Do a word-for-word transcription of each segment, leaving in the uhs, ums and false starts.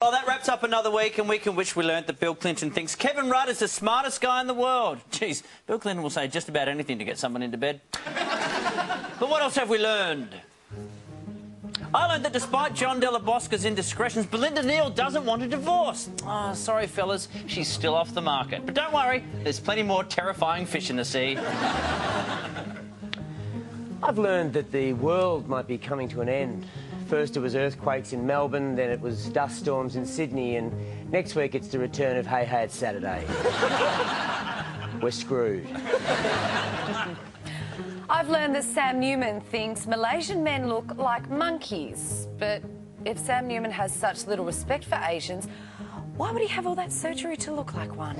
Well, that wraps up another week, and week in which we learnt that Bill Clinton thinks Kevin Rudd is the smartest guy in the world. Jeez, Bill Clinton will say just about anything to get someone into bed. But what else have we learned? I learned that despite John Della Bosca's indiscretions, Belinda Neal doesn't want a divorce. Oh, sorry, fellas, she's still off the market. But don't worry, there's plenty more terrifying fish in the sea. I've learned that the world might be coming to an end. First it was earthquakes in Melbourne, then it was dust storms in Sydney, and next week it's the return of Hey Hey It's Saturday. We're screwed. I've learned that Sam Newman thinks Malaysian men look like monkeys. But if Sam Newman has such little respect for Asians, why would he have all that surgery to look like one?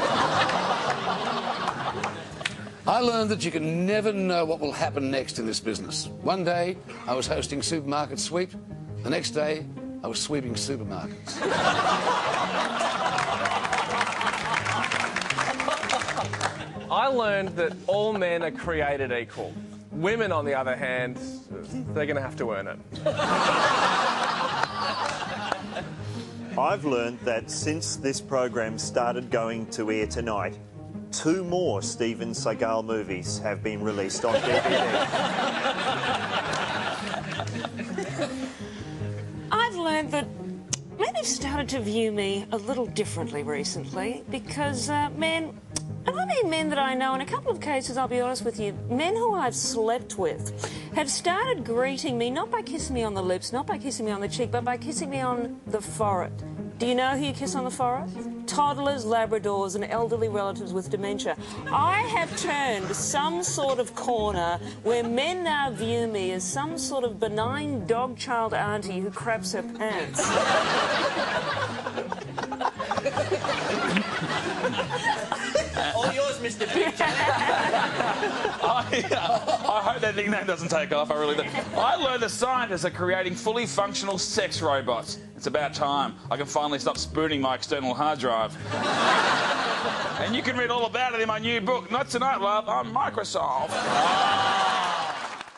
I learned that you can never know what will happen next in this business. One day, I was hosting Supermarket Sweep. The next day, I was sweeping supermarkets. I learned that all men are created equal. Women, on the other hand, they're going to have to earn it. I've learned that since this program started going to air tonight, two more Steven Seagal movies have been released on D V D. I've learned that men have started to view me a little differently recently because uh, men, and I mean men that I know, in a couple of cases, I'll be honest with you, men who I've slept with have started greeting me not by kissing me on the lips, not by kissing me on the cheek, but by kissing me on the forehead. Do you know who you kiss on the forehead? Toddlers, Labradors and elderly relatives with dementia. I have turned some sort of corner where men now view me as some sort of benign dog-child auntie who craps her pants. All yours, Mister Big Jack. I, uh, I hope that nickname doesn't take off, I really do. I learned that scientists are creating fully functional sex robots. It's about time. I can finally stop spooning my external hard drive. And you can read all about it in my new book, Not Tonight, Love, on Microsoft.